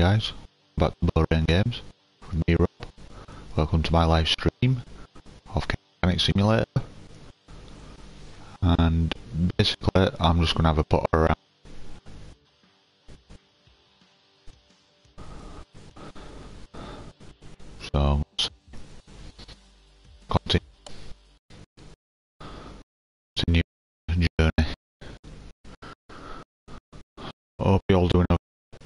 guys, back to Beaurain Games with me, Rob. Welcome to my live stream of Mechanic Simulator. And basically, I'm just going to have a putter around. So, let's continue the journey. Hope you're all doing okay.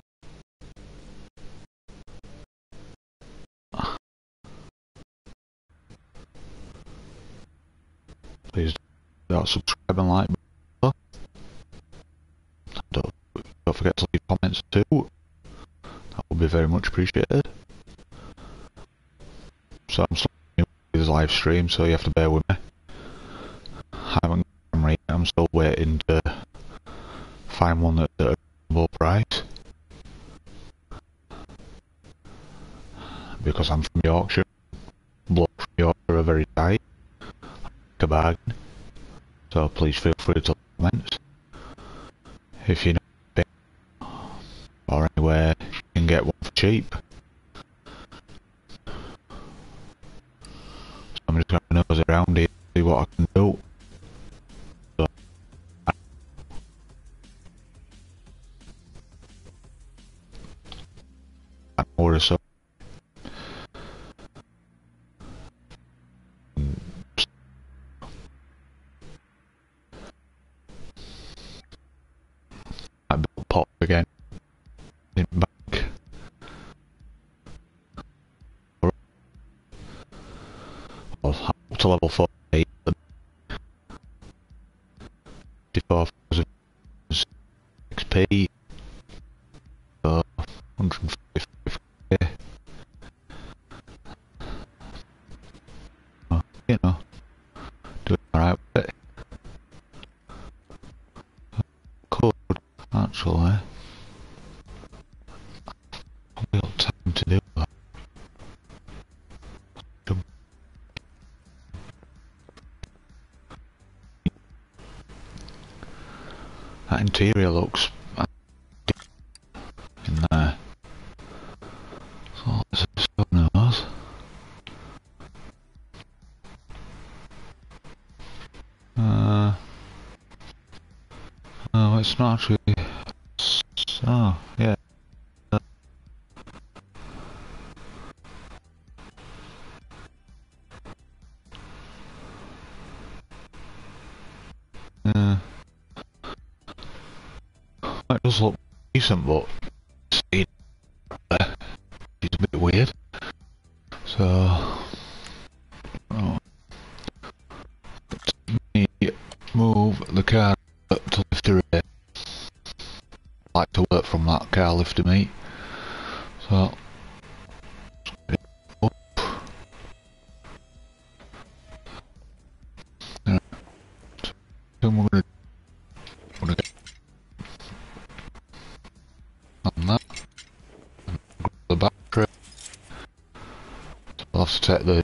Please don't subscribe and like below. Don't forget to leave comments too. That would be very much appreciated. So I'm slightly new to this live stream, so you have to bear with me. I haven't got a camera yet. I'm still waiting to find one that's at a reasonable price. Because I'm from Yorkshire. Blokes from Yorkshire are very tight. Like a bargain. So please feel free to leave comments. If you know or anywhere you can get one for cheap. So I'm just going to nose around here, see what I can do. So, an hour or so. I built pop again. In back. Well, I'm up to level 48. 54,000 XP. So 155k. You know, doing alright with it. Could actually I've got time to do that. That interior looks in there. So let's just open those. No, it's not actually. Oh, yeah. It does look decent, but it's a bit weird. So, oh, let me move the car up to lifter A. I like to work from that car lifter me. So, up. Right. So we're gonna get on that. And grab the battery. So I'll have to take the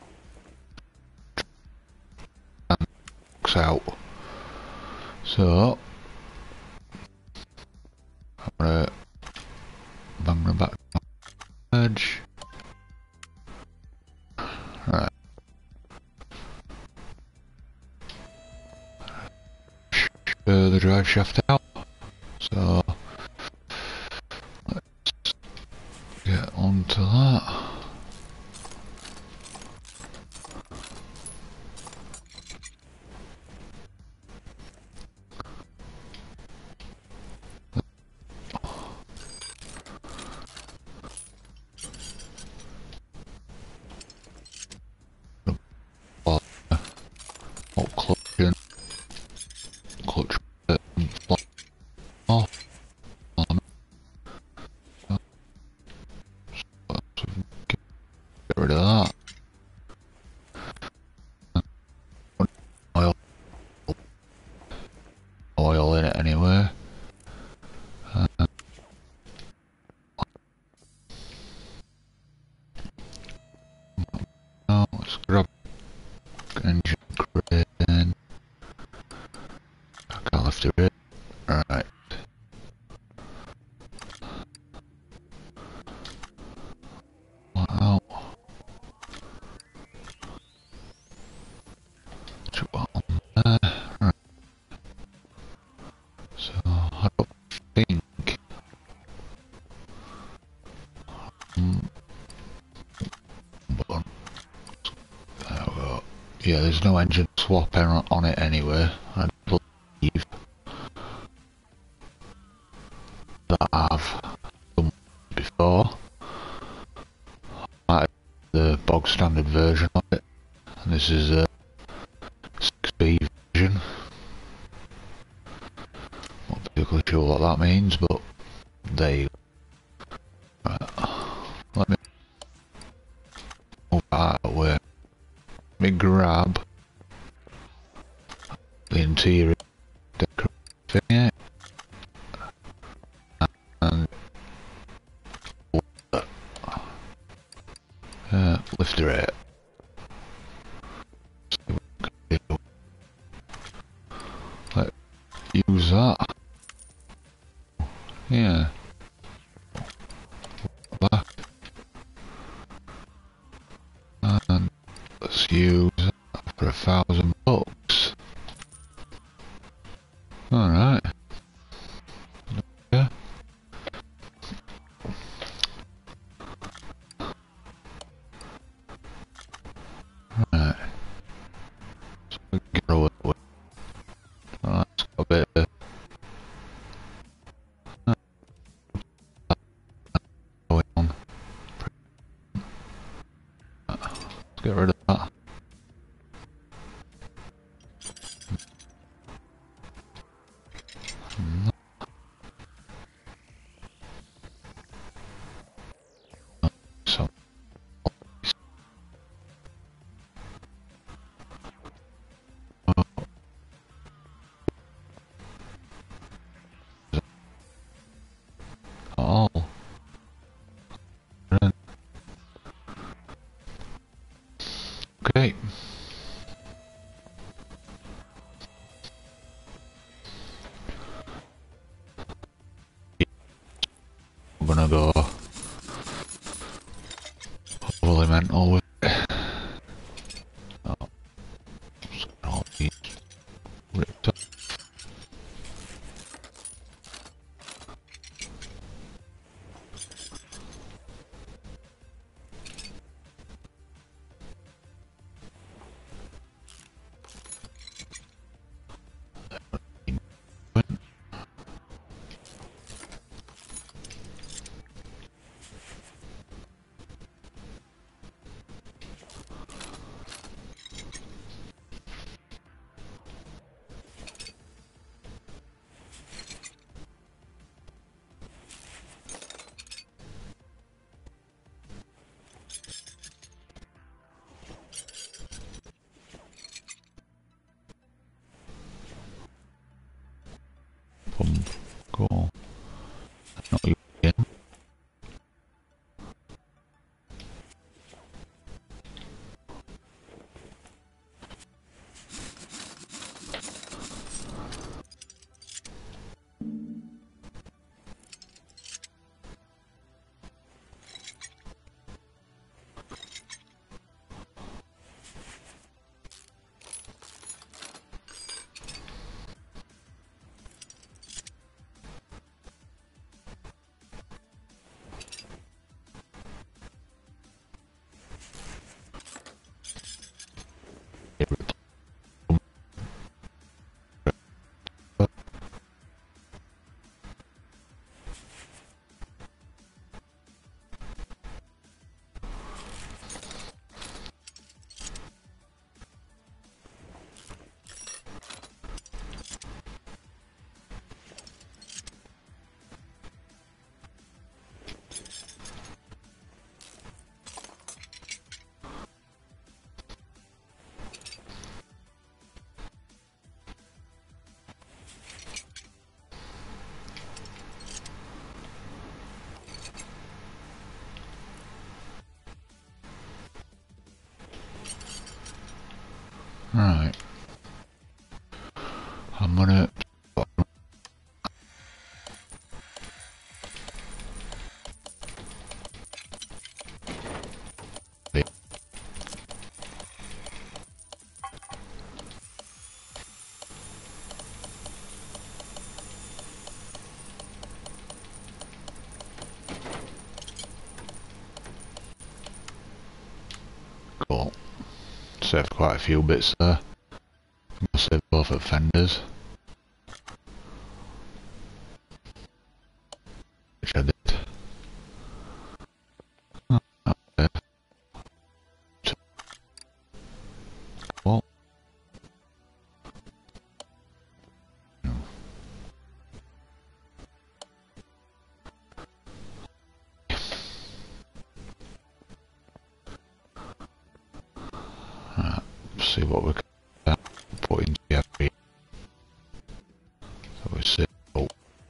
box out. So, I'm gonna bang the back on the edge. Right. The drive shaft out. So, let's get onto that. Clutch in, clutch bit, and flop off. So get rid of that. Oil in it anyway. Now let's grab engine crane. Yeah, there's no engine swap on it anyway. I believe that I've done before. Like the bog standard version of it. And this is a 6B version. Not particularly sure what that means, but there you go. Right. Let me move that out of the way. Let me grab the interior decorating and lift the rate. Let's use that. Yeah. Back. And let's use that for $1,000. Alright. Yeah. Right. So we can get over the way. Oh, that's got a bit of going on. Let's get rid of that. So, all. Okay. I'm gonna go overly mental with it. Oh, just gonna all these ripped up. Pump, go. Not you again. Right. I'm gonna go. So Saved quite a few bits there. I saved both at fenders. Which I did. Okay. Well. Right, see what we can put into the area. So we see. Oh.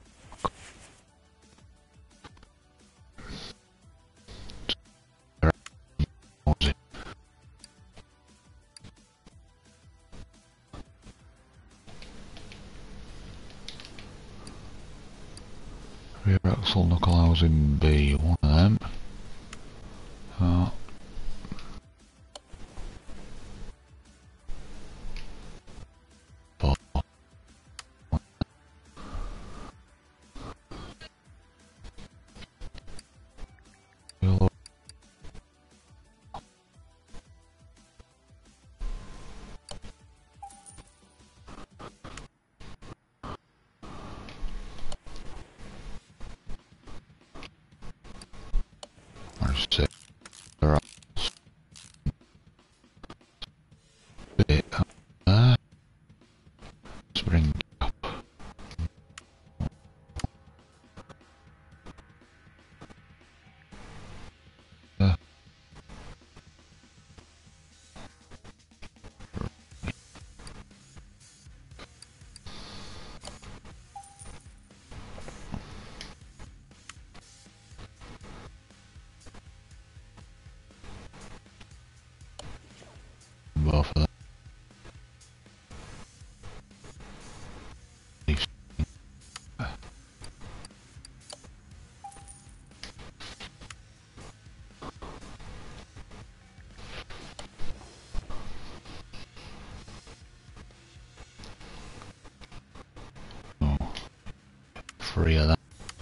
Rear axle knuckle housing B, one of them. Four. There's six. There are bit up there. Let's bring up. There. Both of them. Oh, three of them.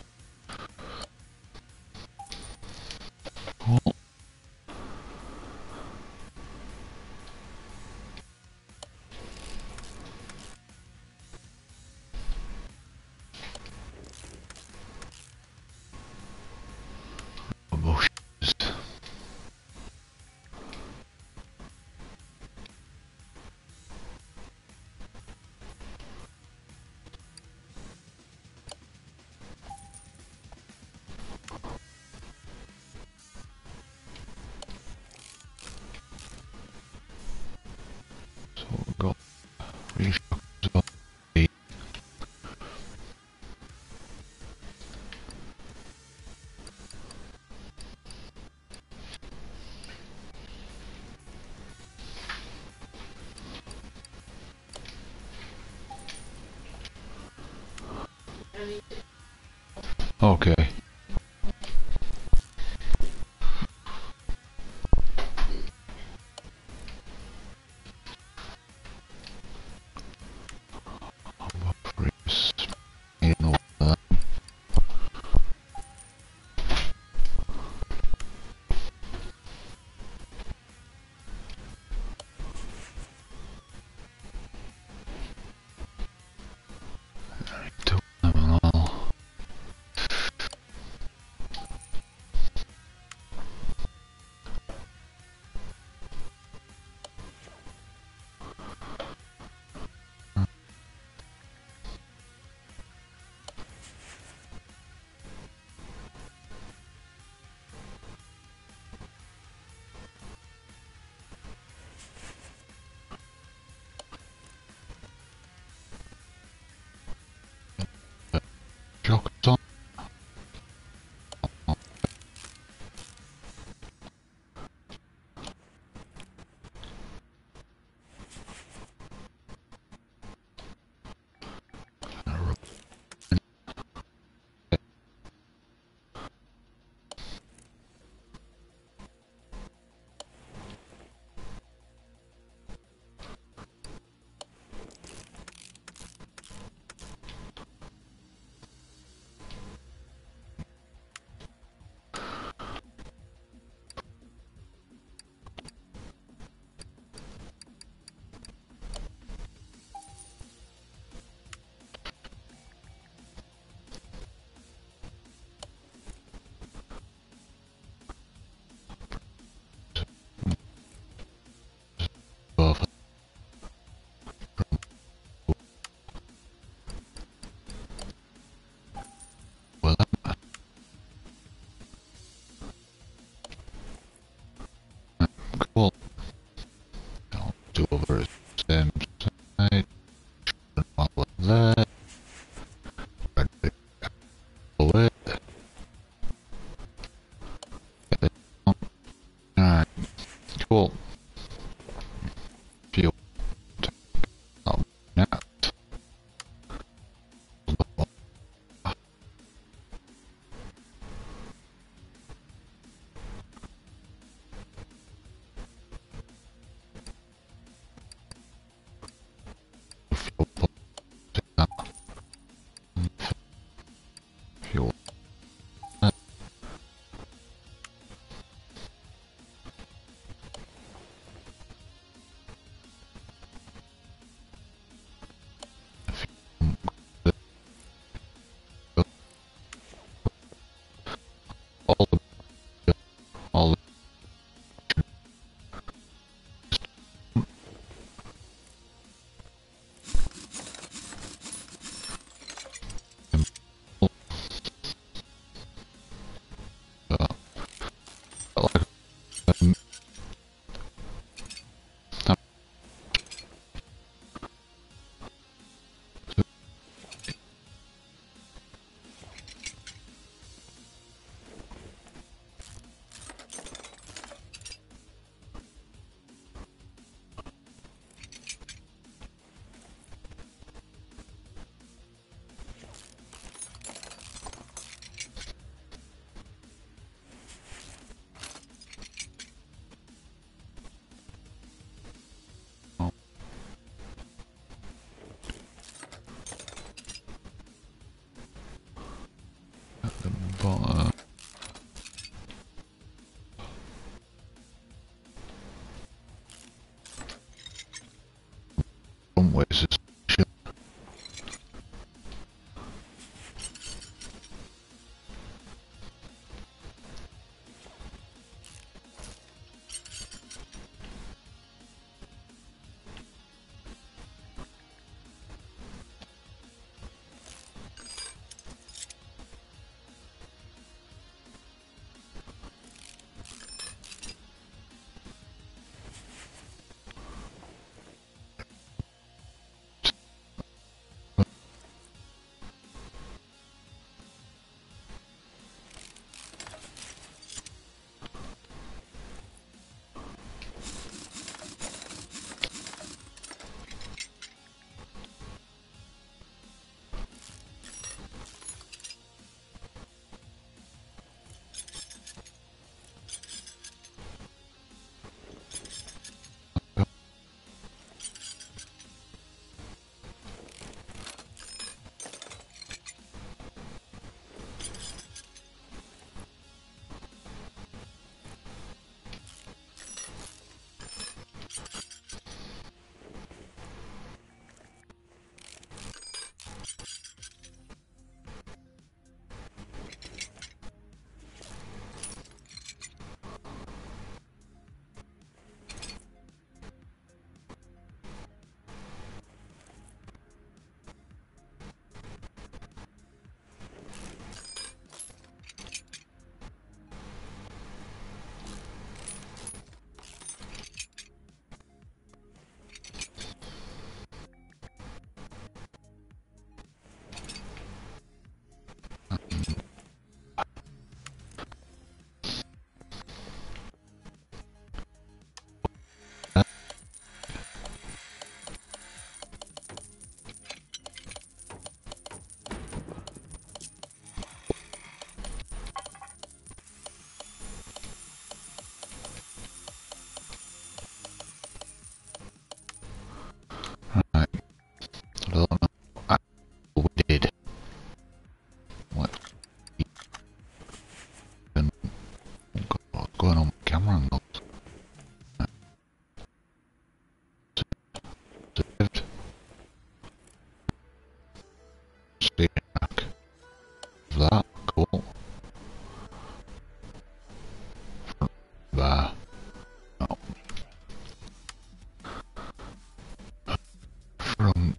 Cool. Bushes. So we've got reshock as well. Okay. fuel. Fuel. Net. Fuel. All the all the where's this? Right. I don't know. We did. What? What's going on with camera angles? Saved. Stay back. That. Cool. There. Oh. From...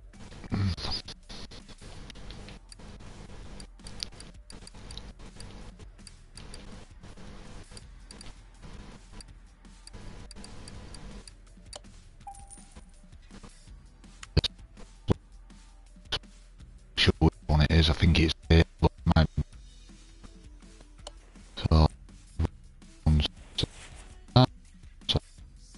Sure which one it is. I think it's there, but my... So...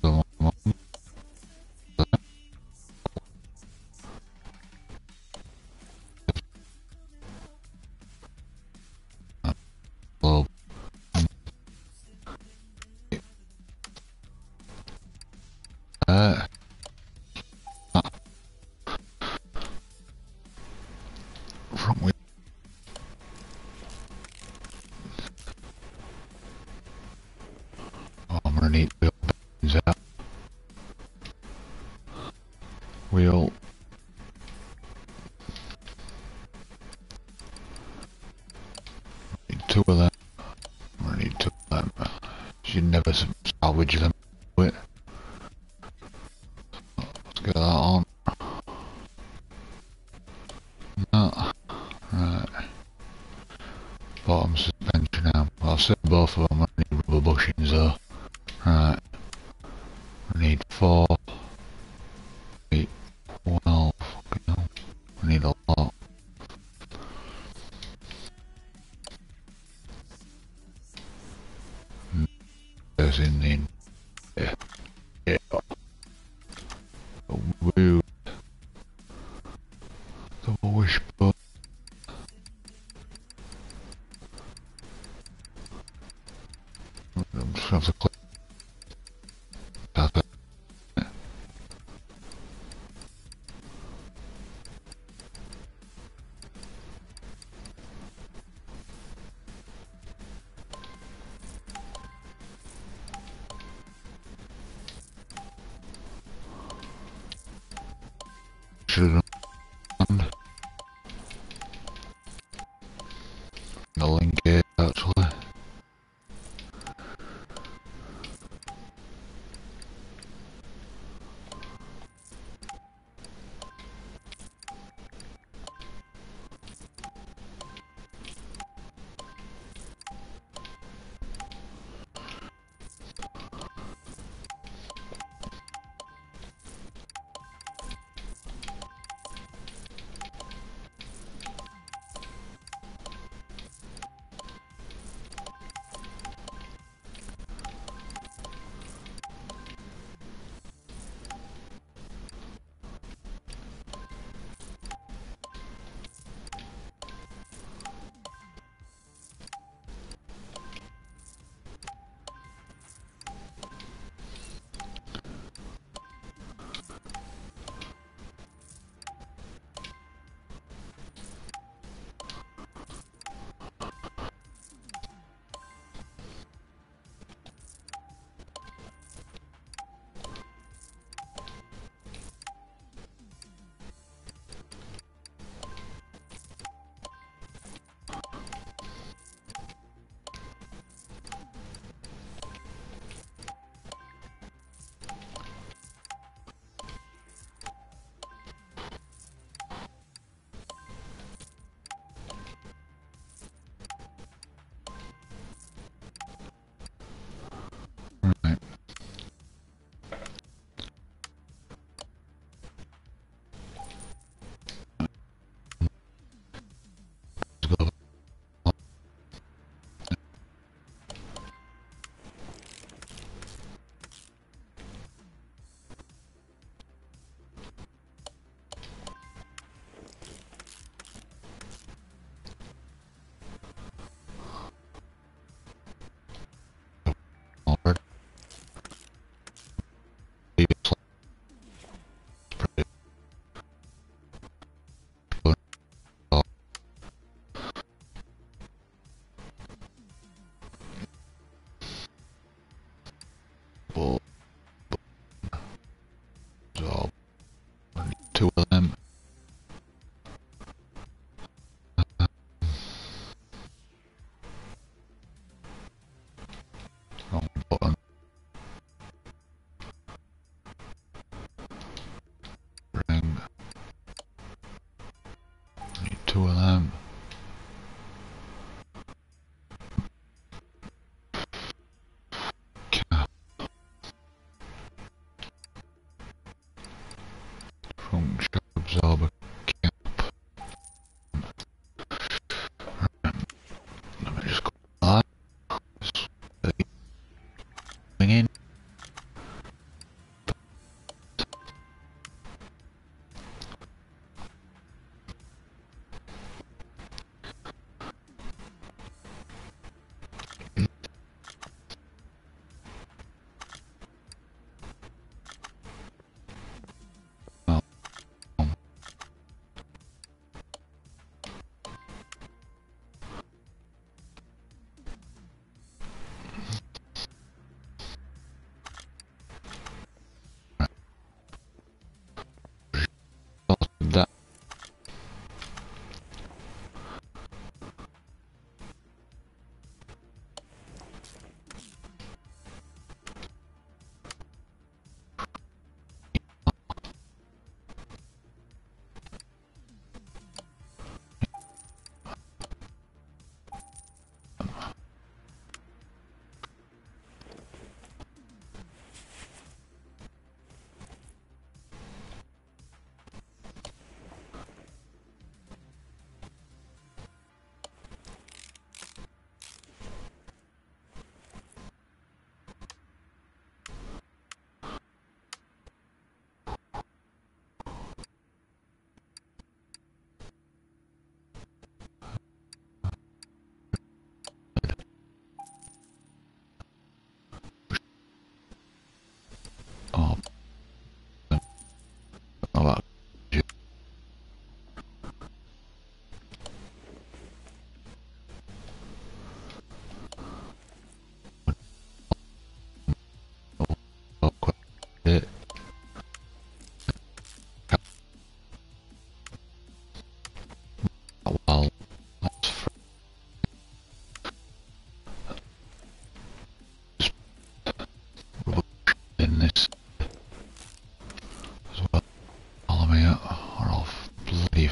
salvage them. Wait, let's get that on. No. Right. Bottom suspension arm. I'll set both of them. I need rubber bushings though. Right. I need 4, 8, 12. Okay, no. I need a lot. There's in the... Yeah. Yeah. Woo. Double wishbone. I'm just gonna have to click that. Should have done the link here actually.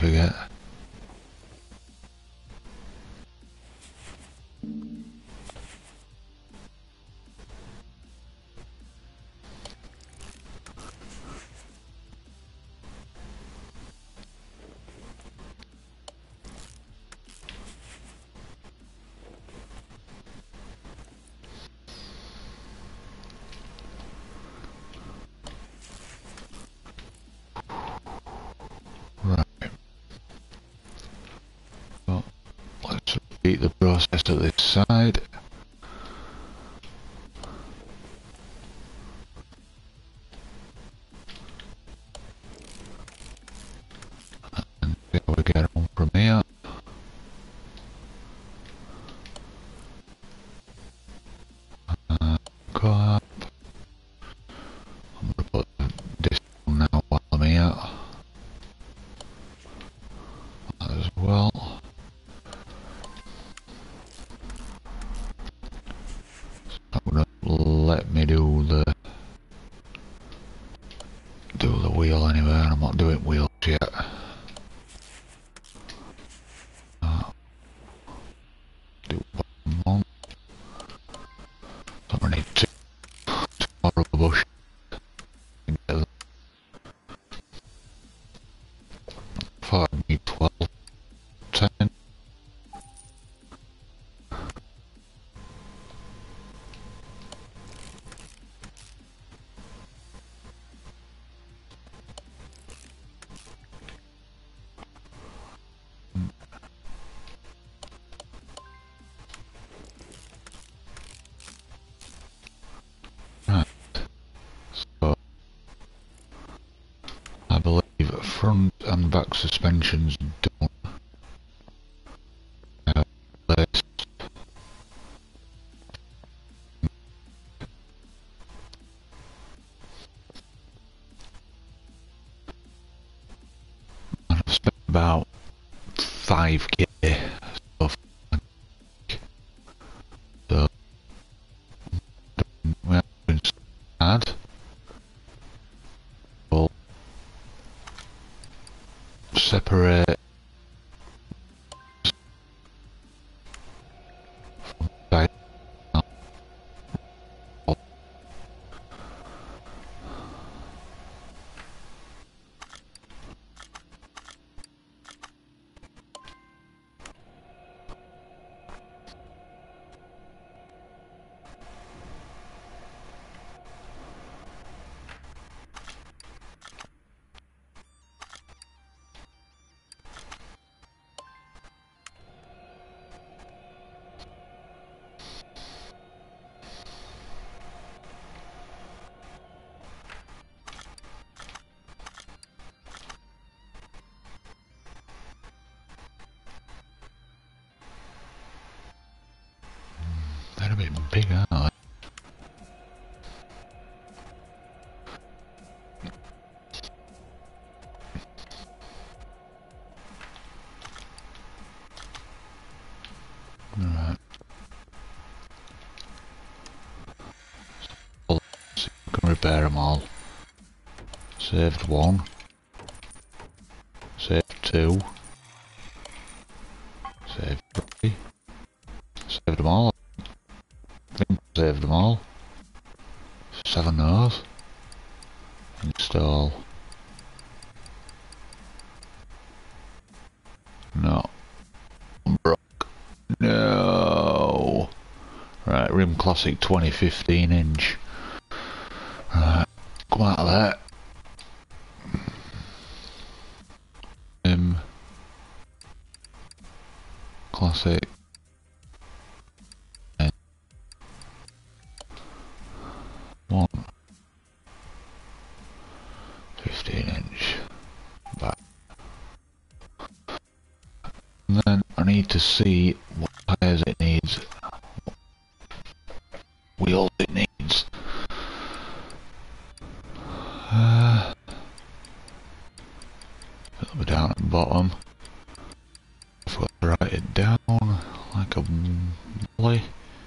forget. Right. Well, let's repeat the process to this side. And see how we get on from here. Go up. I'm gonna put this on now while I'm here. As well. So I'm gonna let me do the wheel anyway. I'm not doing wheels yet. Do one. So I'm gonna need two rubber bush. 5, 12, 10. Right, so I believe front and back suspensions done. Let's I've spent about 5k stuff. So we have been sad. We'll separate from side. They're a bit big, aren't they? Alright. Well, let's see if we can repair them all. Saved 1. Saved 2. Saved 3. Saved them all. I think I saved them all. 7 those. Install. No. Broke. No. Right, Rim Classic 2015 inch. Right, come out of there. Rim Classic. 1. 15 inch. Back. And then I need to see what tires it needs. Wheels it needs. It'll be down at the bottom. If I write it down like a molly.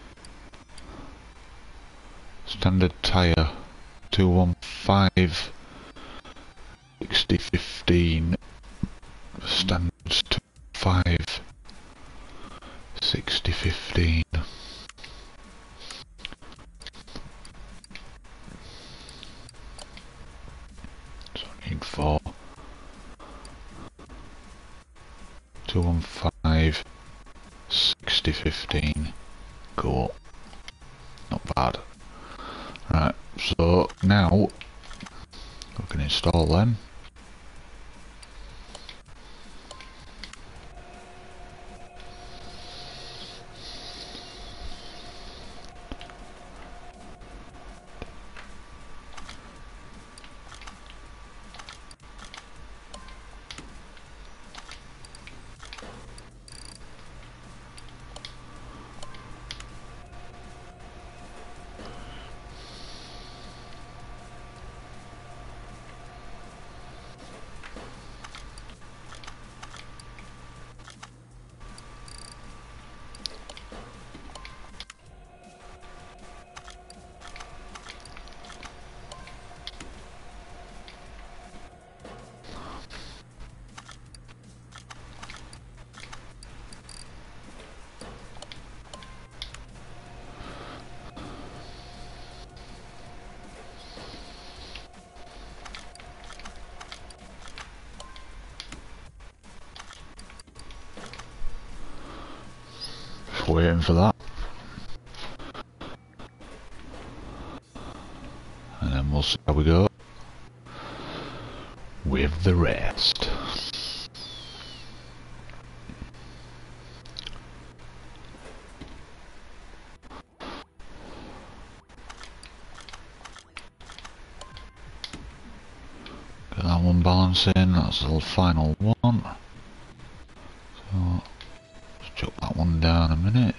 Standard tyre 215 6015 standards 5 60 15. So I need 4 215 60 15. Cool. Not bad. Right, so now we can install them. Waiting for that, and then we'll see how we go with the rest. Get that one balancing, that's the final one. So let's chuck that one down a minute.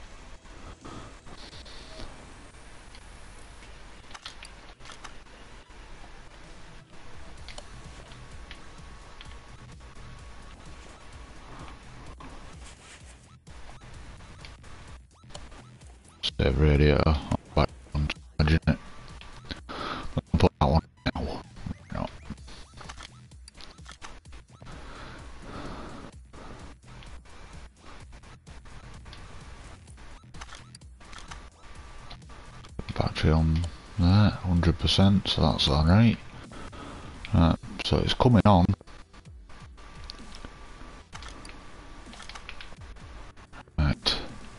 Save radiator, I'm back on charging it. I'll put that one now. No. Battery on there, 100%, so that's alright. Right, so it's coming on. Right.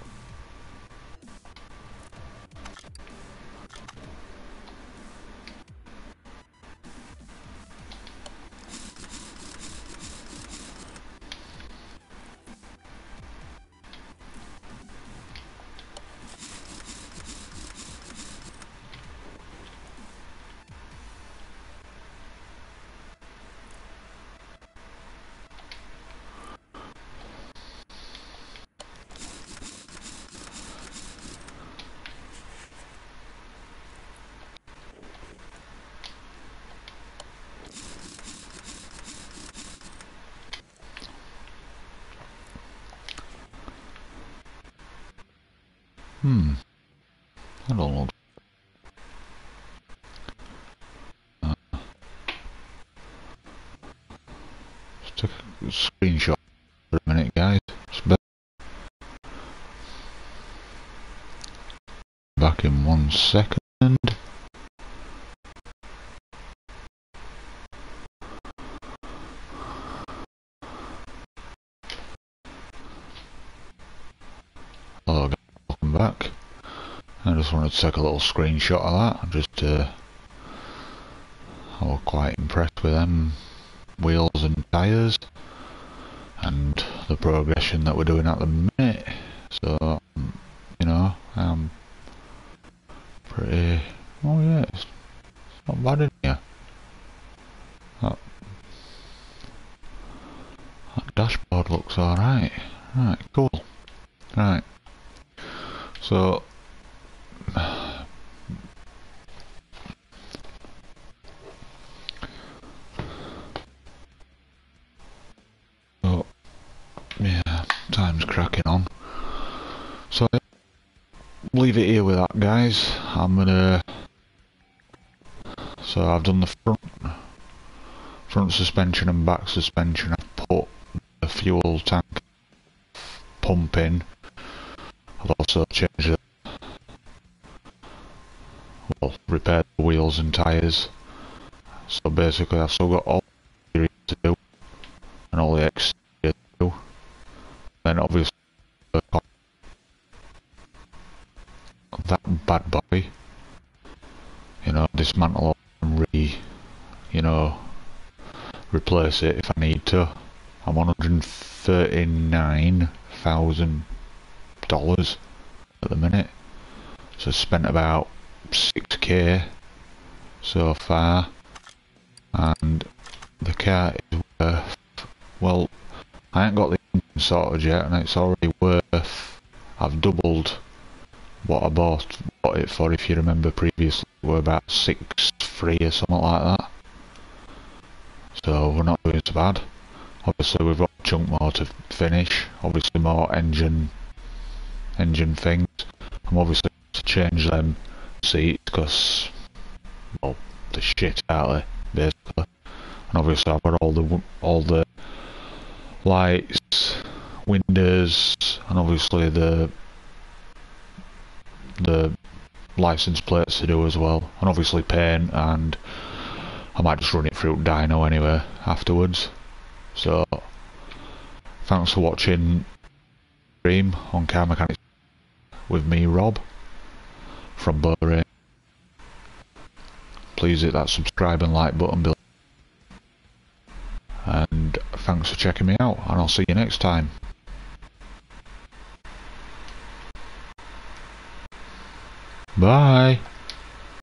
I don't know. Just take a screenshot for a minute, guys. Back in 1 second. Hello guys, welcome back. I just wanted to take a little screenshot of that. I was quite impressed with them wheels and tyres and the progression that we're doing at the minute. So, you know, I'm pretty... Oh yeah, it's not bad in here. That dashboard looks alright. Right, cool. Right. So... yeah, time's cracking on. So leave it here with that, guys. I'm gonna... So I've done the front suspension and back suspension. I've put fuel tank pumping. I've also changed the, well, repaired the wheels and tyres. So basically I've still got all the interior to do and all the exterior to do. Then obviously that bad boy, you know, dismantle and replace it if I need to. I'm on $139,000 at the minute, so I spent about 6k so far, and the car is worth, well, I ain't got the engine sorted yet, and it's already worth, I've doubled what I bought it for. If you remember previously, it were about 6.3 or something like that, so we're not doing so bad. Obviously we've got a chunk more to finish, obviously more engine things. I'm obviously to change them seats because, well, they're shit, aren't they, basically. And obviously I've got all the lights, windows, and obviously the license plates to do as well, and obviously paint, and I might just run it through dyno anyway afterwards. So thanks for watching stream on Car Mechanics with me, Rob, from Beaurain. Please hit that subscribe and like button below. And thanks for checking me out, and I'll see you next time. Bye!